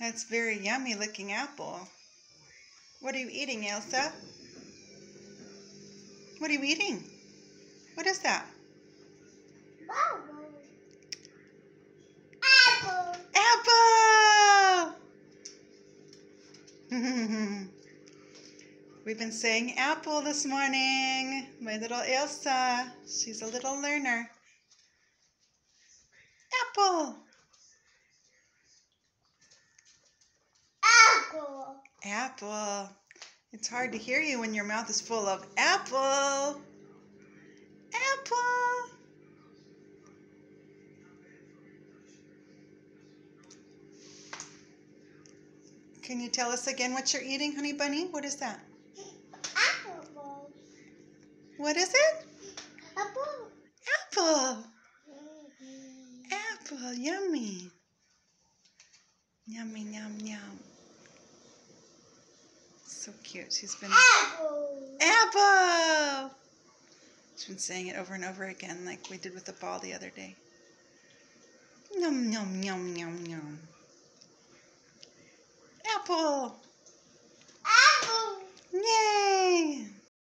That's very yummy looking apple. What are you eating, Elsa? What are you eating? What is that? Apple. Apple! We've been saying apple this morning. My little Elsa, she's a little learner. Apple! Apple. Apple. It's hard to hear you when your mouth is full of apple. Apple. Can you tell us again what you're eating, honey bunny? What is that? Apple. What is it? Apple. Apple. Apple. Yummy. Yummy, yum, yum. So cute. She's been... Apple. Apple! She's been saying it over and over again like we did with the ball the other day. Yum, yum, yum, yum, yum. Apple!